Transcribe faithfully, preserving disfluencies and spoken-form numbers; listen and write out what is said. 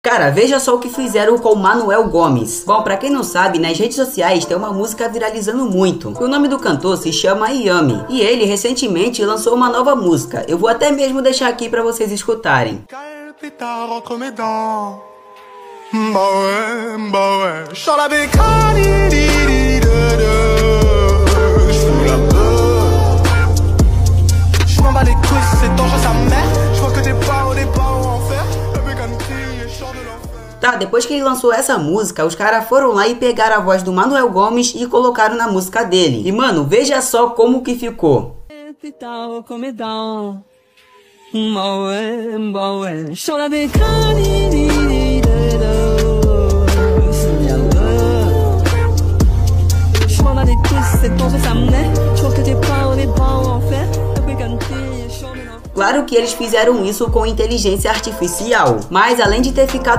Cara, veja só o que fizeram com o Manuel Gomes. Bom, pra quem não sabe, nas redes sociais tem uma música viralizando muito. O nome do cantor se chama Yami. E ele recentemente lançou uma nova música. Eu vou até mesmo deixar aqui pra vocês escutarem. Tá, depois que ele lançou essa música, os caras foram lá e pegaram a voz do Manuel Gomes e colocaram na música dele. E mano, veja só como que ficou. Claro que eles fizeram isso com inteligência artificial, mas além de ter ficado